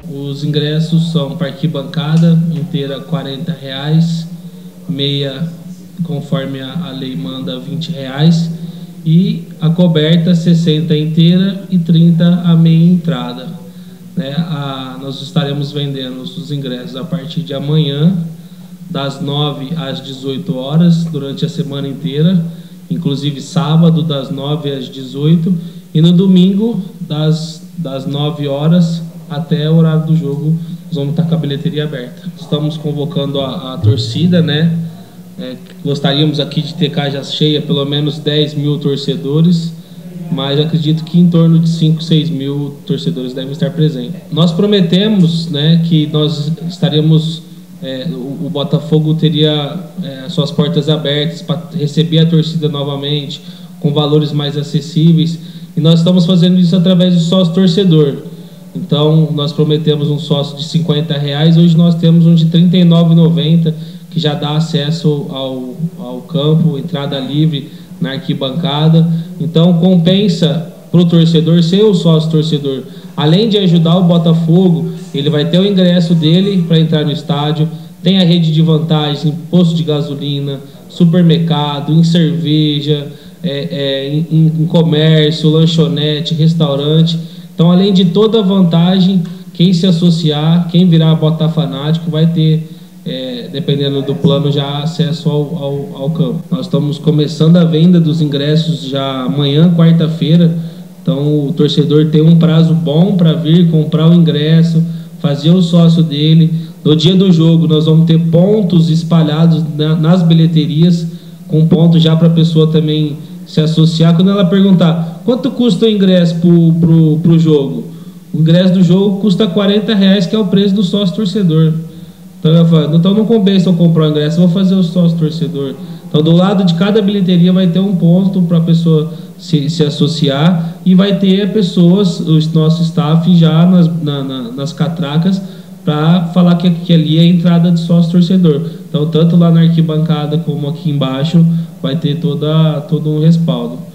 Os ingressos são para arquibancada inteira R$ 40, meia, conforme a lei manda, R$ 20, e a coberta 60 inteira e 30 a meia entrada, né? Nós estaremos vendendo os ingressos a partir de amanhã, das 9 às 18 horas, durante a semana inteira, inclusive sábado das 9 às 18, e no domingo das 9 horas até o horário do jogo. Nós vamos estar com a bilheteria aberta. Estamos convocando a torcida, né? Gostaríamos aqui de ter casa cheia, pelo menos 10 mil torcedores, mas acredito que em torno de 5, 6 mil torcedores devem estar presentes. Nós prometemos, né, que nós estaremos, o Botafogo teria suas portas abertas para receber a torcida novamente, com valores mais acessíveis, e nós estamos fazendo isso através do sócio torcedor. Então, nós prometemos um sócio de R$ 50, hoje nós temos um de R$ 39,90, que já dá acesso ao campo, entrada livre na arquibancada. Então, compensa para o torcedor ser o sócio torcedor. Além de ajudar o Botafogo, ele vai ter o ingresso dele para entrar no estádio, tem a rede de vantagens em posto de gasolina, supermercado, em cerveja, em comércio, lanchonete, restaurante. Então, além de toda a vantagem, quem se associar, quem virar botafanático, vai ter, dependendo do plano, já acesso ao campo. Nós estamos começando a venda dos ingressos já amanhã, quarta-feira. Então, o torcedor tem um prazo bom para vir comprar o ingresso, fazer o sócio dele. No dia do jogo, nós vamos ter pontos espalhados nas bilheterias, com ponto já para a pessoa também se associar. Quando ela perguntar quanto custa o ingresso pro jogo, o ingresso do jogo custa R$ 40, que é o preço do sócio torcedor. Então ela fala, então não compensa eu comprar o ingresso, eu vou fazer o sócio torcedor. Então, do lado de cada bilheteria vai ter um ponto para a pessoa se associar, e vai ter pessoas, o nosso staff já nas catracas, para falar que ali é a entrada de sócio torcedor. Então, tanto lá na arquibancada como aqui embaixo vai ter todo um respaldo.